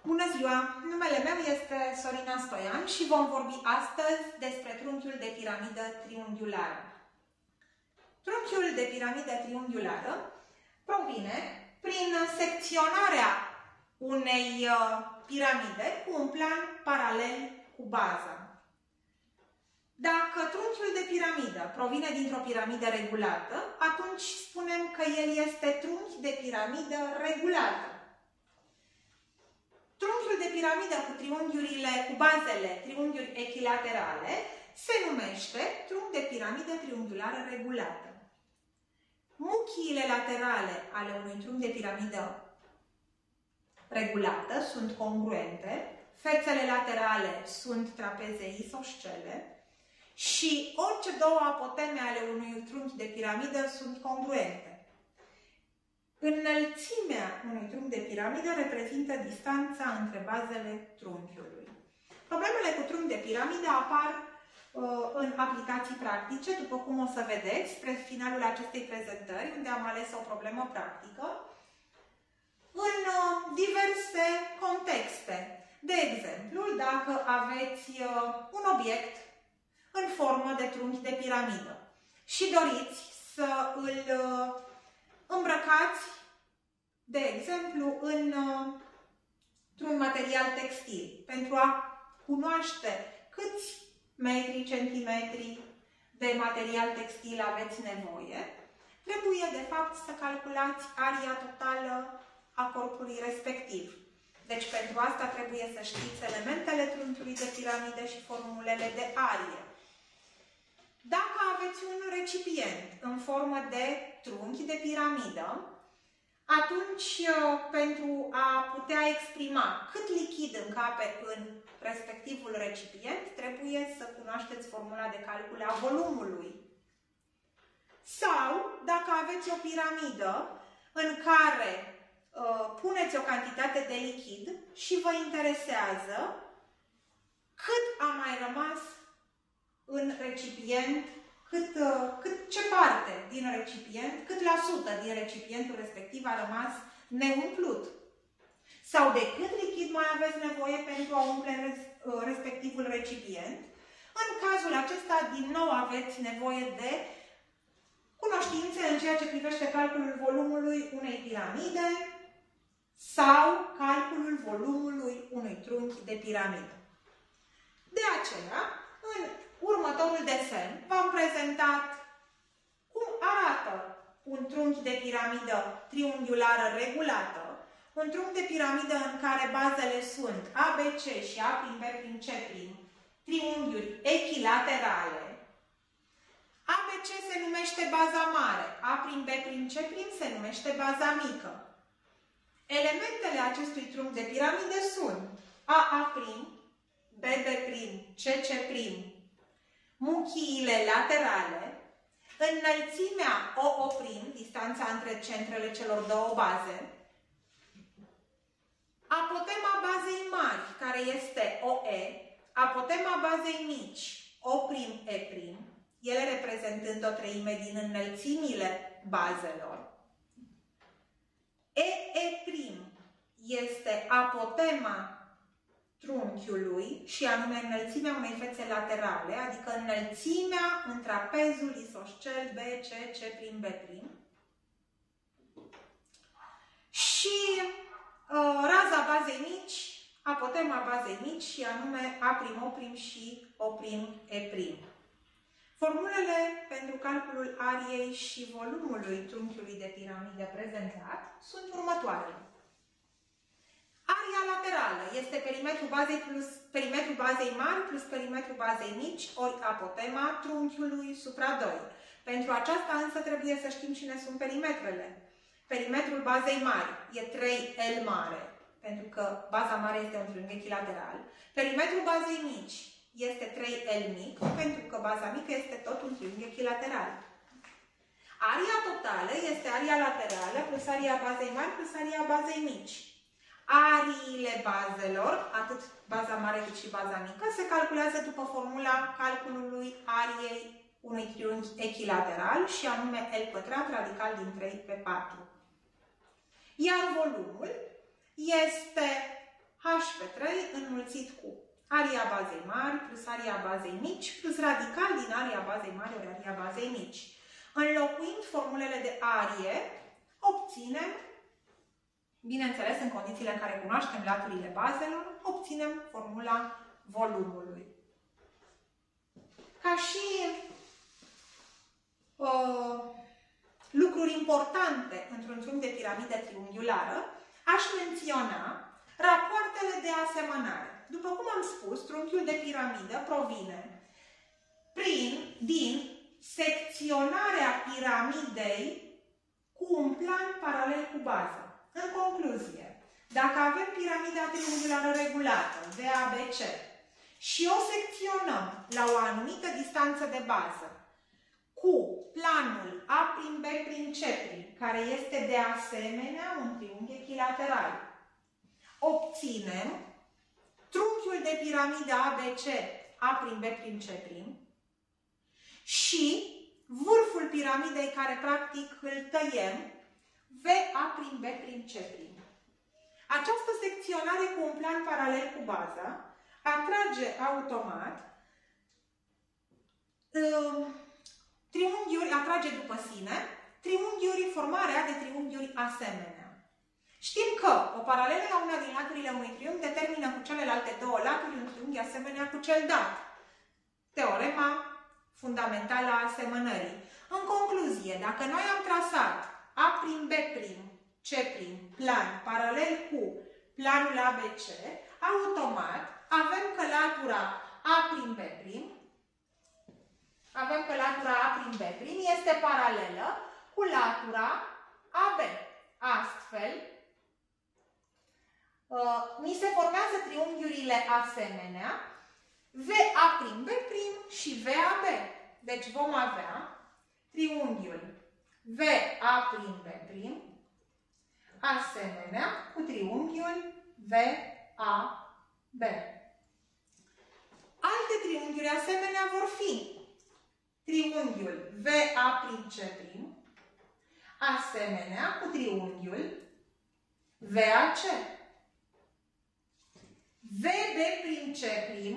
Bună ziua! Numele meu este Sorina Stoian și vom vorbi astăzi despre trunchiul de piramidă triunghiulară. Trunchiul de piramidă triunghiulară provine prin secționarea unei piramide cu un plan paralel cu baza. Dacă trunchiul de piramidă provine dintr-o piramidă regulată, atunci spunem că el este trunchi de piramidă regulată. Trunchiul de piramidă cu triunghiurile, cu bazele triunghiuri echilaterale se numește trunchi de piramidă triunghiulară regulată. Muchiile laterale ale unui trunchi de piramidă regulată sunt congruente, fețele laterale sunt trapeze isoscele și orice două apoteme ale unui trunchi de piramidă sunt congruente. Înălțimea unui trunchi de piramidă reprezintă distanța între bazele trunchiului. Problemele cu trunchi de piramidă apar în aplicații practice, după cum o să vedeți, spre finalul acestei prezentări, unde am ales o problemă practică, în diverse contexte. De exemplu, dacă aveți un obiect în formă de trunchi de piramidă și doriți să îl îmbrăcați, de exemplu, într-un material textil, pentru a cunoaște câți metri, centimetri de material textil aveți nevoie, trebuie, de fapt, să calculați aria totală a corpului respectiv. Deci, pentru asta trebuie să știți elementele trunchiului de piramidă și formulele de arie. Dacă aveți un recipient în formă de trunchi de piramidă, atunci, pentru a putea exprima cât lichid încape în respectivul recipient, trebuie să cunoașteți formula de calcul a volumului. Sau, dacă aveți o piramidă în care puneți o cantitate de lichid și vă interesează cât a mai rămas în recipient, ce parte din recipient, cât la sută din recipientul respectiv a rămas neumplut. Sau de cât lichid mai aveți nevoie pentru a umple respectivul recipient. În cazul acesta, din nou, aveți nevoie de cunoștințe în ceea ce privește calculul volumului unei piramide sau calculul volumului unui trunchi de piramidă. De aceea, în următorul desen v-am prezentat cum arată un trunchi de piramidă triunghiulară regulată, un trunchi de piramidă în care bazele sunt ABC și A'B', C', triunghiuri echilaterale. ABC se numește baza mare, A'B', C' se numește baza mică. Elementele acestui trunchi de piramidă sunt AA', BB', CC', muchiile laterale, înălțimea OO', distanța între centrele celor două baze, apotema bazei mari, care este OE, apotema bazei mici, O'E', ele reprezentând o treime din înălțimile bazelor. EE' este apotema trunchiului și anume înălțimea unei fețe laterale, adică înălțimea în trapezul isoscel BC, C'B'. Și raza bazei mici, apotema bazei mici și anume A'O' și O'E'. Formulele pentru calculul ariei și volumului trunchiului de piramidă prezentat sunt următoarele. Aria laterală este perimetrul bazei mari plus perimetrul bazei mici ori apotema trunchiului supra 2. Pentru aceasta însă trebuie să știm cine sunt perimetrele. Perimetrul bazei mari e 3L mare, pentru că baza mare este un triunghi echilateral. Perimetrul bazei mici este 3L mic, pentru că baza mică este tot un triunghi echilateral. Aria totală este aria laterală plus aria bazei mari plus aria bazei mici. Ariile bazelor, atât baza mare cât și baza mică, se calculează după formula calculului ariei unui triunghi echilateral și anume L pătrat radical din 3 pe 4. Iar volumul este H h pe 3 înmulțit cu aria bazei mari plus aria bazei mici plus radical din aria bazei mari ori aria bazei mici. Înlocuind formulele de arie, obținem, bineînțeles în condițiile în care cunoaștem laturile bazelor, obținem formula volumului. Ca și lucruri importante într-un triunghi de piramidă triunghiulară, aș menționa rapoartele de asemănare. După cum am spus, triunghiul de piramidă provine din secționarea piramidei cu un plan paralel cu baza. În concluzie, dacă avem piramida triunghiulară regulată, VABC, și o secționăm la o anumită distanță de bază cu planul A'B', C', care este de asemenea un triunghi echilateral, obținem trunchiul de piramidă ABC A'B', C' și vârful piramidei care practic îl tăiem VA'B', C'. Această secționare cu un plan paralel cu baza atrage automat triunghiuri, atrage după sine triunghiuri, formarea de triunghiuri asemenea. Știm că o paralelă la una din laturile unui triunghi determină cu celelalte două laturi un triunghi asemenea cu cel dat. Teorema fundamentală a asemănării. În concluzie, dacă noi am trasat A'B', C' plan paralel cu planul ABC, automat avem că latura A'B' este paralelă cu latura AB. Astfel, ni se formează triunghiurile asemenea VA'B' și VAB. Deci vom avea triunghiul VA'B' asemenea cu triunghiul VAB. Alte triunghiuri asemenea vor fi triunghiul VA'C' asemenea cu triunghiul VAC. VB',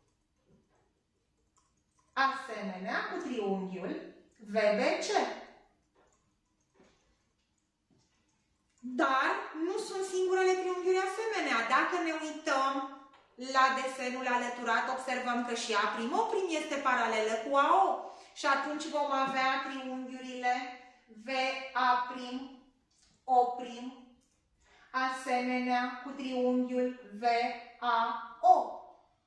asemenea cu triunghiul VBC. Dar nu sunt singurele triunghiuri asemenea. Dacă ne uităm la desenul alăturat, observăm că și A'O' este paralelă cu AO. Și atunci vom avea triunghiurile VA'O' asemenea cu triunghiul VAO.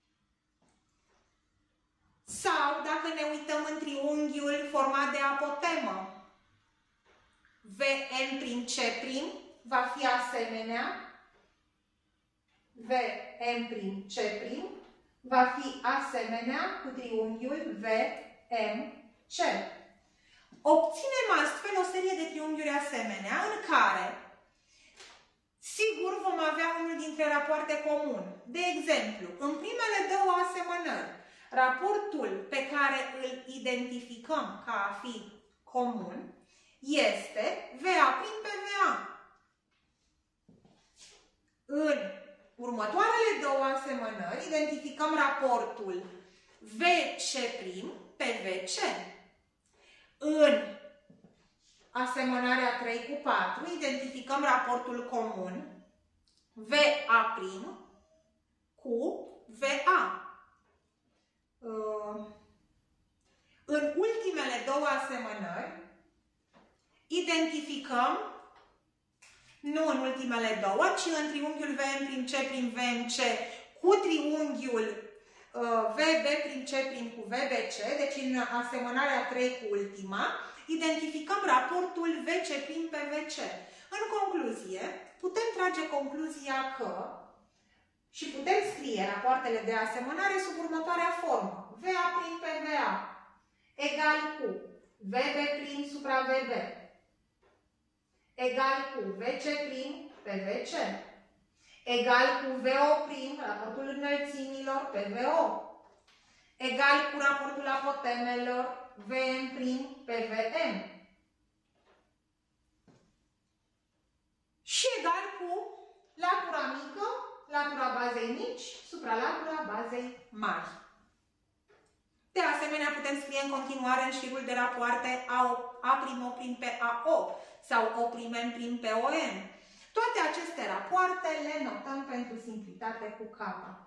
Sau dacă ne uităm în triunghiul format de apotemă, VM', va fi asemenea, VM', va fi asemenea cu triunghiul VMC. Obținem astfel o serie de triunghiuri asemenea în care sigur vom avea unul dintre rapoarte comun. De exemplu, în primele două asemănări, raportul pe care îl identificăm ca a fi comun este VA' pe VA. În următoarele două asemănări identificăm raportul VC' pe VC. În asemănarea 3 cu 4 identificăm raportul comun VA' cu VA. În ultimele două asemănări identificăm, nu în ultimele două, ci în triunghiul VM', cu triunghiul VB', cu VBC, deci în asemănarea 3 cu ultima, identificăm raportul VC' pe VC. În concluzie, putem trage concluzia că și putem scrie rapoartele de asemănare sub următoarea formă. VA' pe VA egal cu VB' supra VB egal cu VC' pe VC egal cu VO', raportul înălțimilor pe VO, egal cu raportul apotemelor VM' pe VM și egal cu latura mică, latura bazei mici supralatura bazei mari. De asemenea, putem scrie în continuare în șirul de rapoarte A'(O' pe AO sau O'(M) pe OM. Toate aceste rapoarte le notăm pentru simplitate cu K.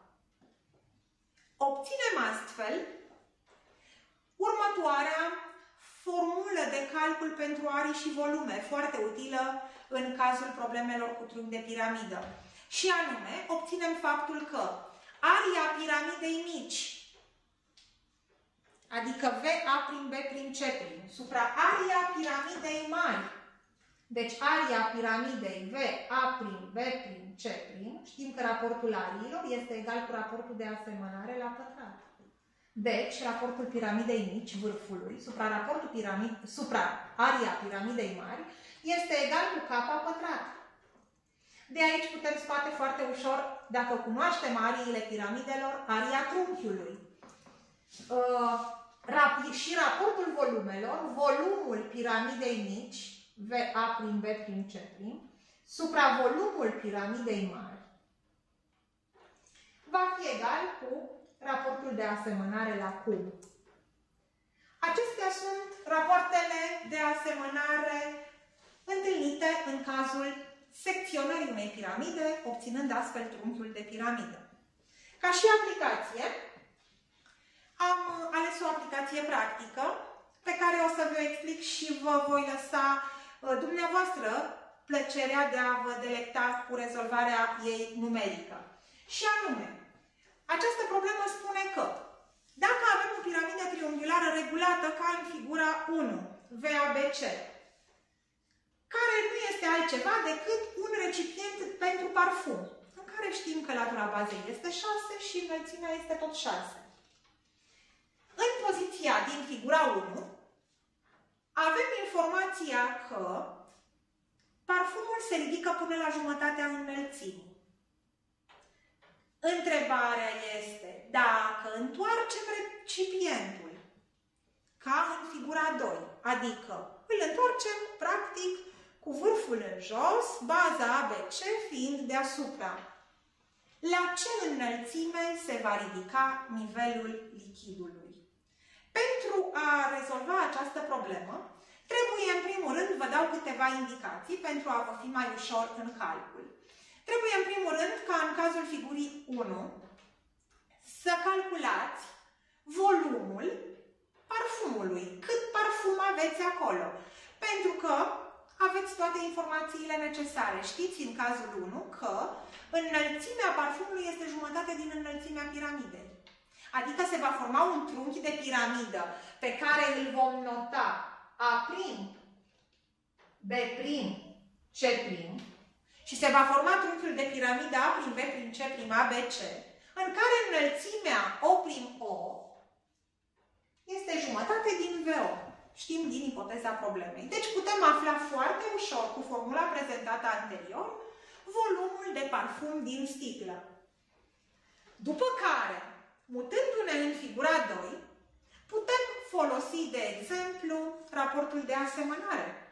Obținem astfel următoarea formulă de calcul pentru arii și volume, foarte utilă în cazul problemelor cu triunghi de piramidă. Și anume, obținem faptul că aria piramidei mici, adică VA'(B'(C') supra aria piramidei mari, deci aria piramidei VA'(B'(C'), știm că raportul ariilor este egal cu raportul de asemănare la pătrat. Deci, raportul piramidei mici, vârfului, supra aria piramidei mari, este egal cu K pătrat. De aici putem scoate foarte ușor, dacă cunoaștem ariile piramidelor, aria trunchiului. Și raportul volumelor, volumul piramidei mici, VA'(B'(C'), supra volumul piramidei mari, va fi egal cu raportul de asemănare la cub. Acestea sunt rapoartele de asemănare întâlnite în cazul secționării unei piramide, obținând astfel trunchiul de piramidă. Ca și aplicație, am ales o aplicație practică, pe care o să vă explic și vă voi lăsa dumneavoastră plăcerea de a vă delecta cu rezolvarea ei numerică. Și anume, această problemă spune că dacă avem o piramidă triunghiulară regulată ca în figura 1, VABC, care nu este altceva decât un recipient pentru parfum, în care știm că latura bazei este 6 și înălțimea este tot 6. În poziția din figura 1, avem informația că parfumul se ridică până la jumătatea înălțimii. Întrebarea este dacă întoarcem recipientul ca în figura 2, adică îl întoarcem practic cu vârful în jos, baza ABC fiind deasupra. La ce înălțime se va ridica nivelul lichidului? Pentru a rezolva această problemă, trebuie în primul rând, vă dau câteva indicații pentru a vă fi mai ușor în calcul. Trebuie în primul rând, ca în cazul figurii 1, să calculați volumul parfumului. Cât parfum aveți acolo? Pentru că aveți toate informațiile necesare. Știți în cazul 1 că înălțimea parfumului este jumătate din înălțimea piramidei. Adică se va forma un trunchi de piramidă pe care îl vom nota A', B', C', și se va forma trunchiul de piramidă A'(B'(C'), ABC, în care înălțimea O'(O) este jumătate din VO. Știm din ipoteza problemei. Deci putem afla foarte ușor, cu formula prezentată anterior, volumul de parfum din sticlă. După care, mutându-ne în figura 2, putem folosi, de exemplu, raportul de asemănare.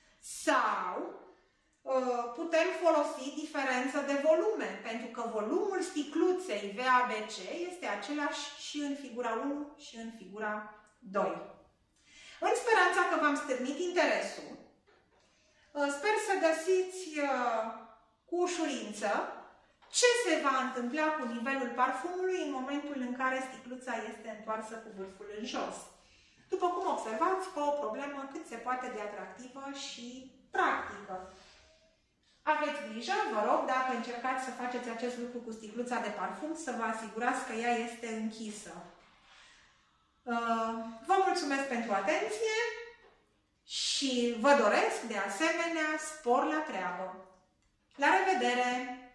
Sau putem folosi diferență de volume, pentru că volumul sticluței VABC este același și în figura 1 și în figura 2. În speranța că v-am stârnit interesul, sper să găsiți cu ușurință ce se va întâmpla cu nivelul parfumului în momentul în care sticluța este întoarsă cu vârful în jos. După cum observați, o problemă cât se poate de atractivă și practică. Aveți grijă, vă rog, dacă încercați să faceți acest lucru cu sticluța de parfum, să vă asigurați că ea este închisă. Vă mulțumesc pentru atenție și vă doresc, de asemenea, spor la treabă. La revedere!